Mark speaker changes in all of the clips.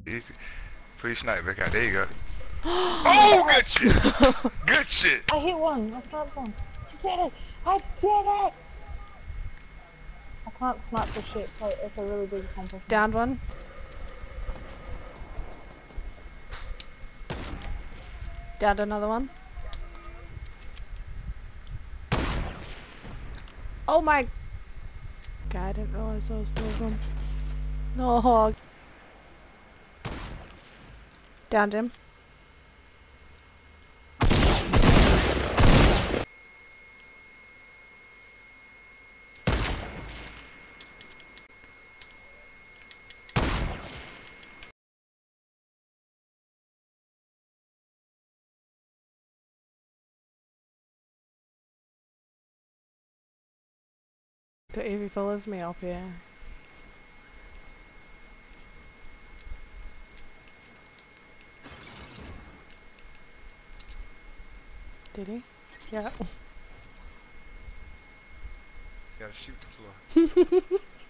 Speaker 1: Easy. Please snipe back out. There you go. Oh, good shit. Good shit.
Speaker 2: I hit one. I sniped one. I did it. I did it. I can't snipe the shit, so it's a really big accomplishment.
Speaker 3: Downed one. Downed another one. Oh my... God, I didn't realize there was two of them. No hog. Downed him. The Evie follows me up here. Did he? Yeah.
Speaker 1: Gotta shoot the floor.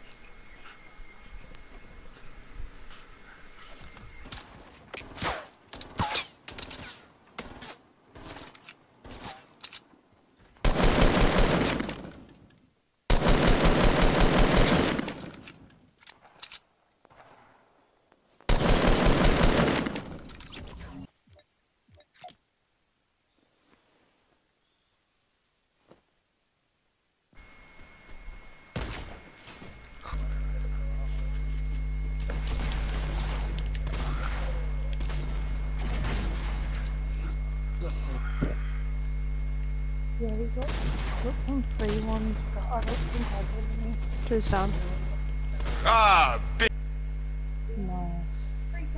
Speaker 2: Yeah, we got some free ones, but I don't think I did any.
Speaker 3: Two's down.
Speaker 1: Ah, bitch.
Speaker 2: Nice.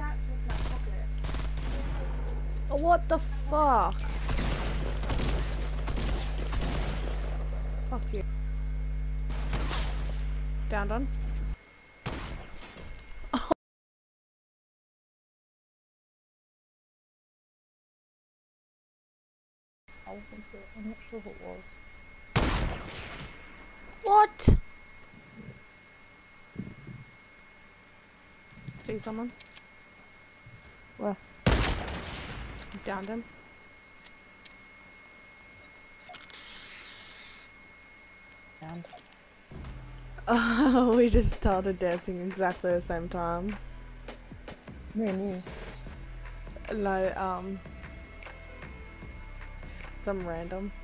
Speaker 3: Oh, what the fuck? Fuck you. Downed one.
Speaker 2: I'm not sure what it was.
Speaker 3: What? See someone?
Speaker 2: Where?
Speaker 3: Downed him.
Speaker 2: And
Speaker 3: We just started dancing exactly the same time.
Speaker 2: me and you.
Speaker 3: No, some random.